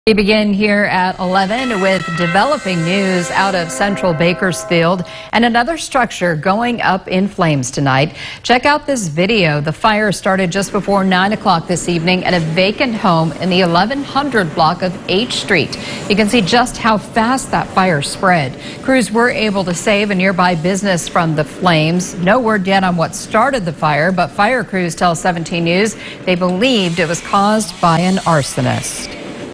We begin here at 11 with developing news out of central Bakersfield and another structure going up in flames tonight. Check out this video. The fire started just before 9 o'clock this evening at a vacant home in the 1100 block of H Street. You can see just how fast that fire spread. Crews were able to save a nearby business from the flames. No word yet on what started the fire, but fire crews tell 17 News they believed it was caused by an arsonist.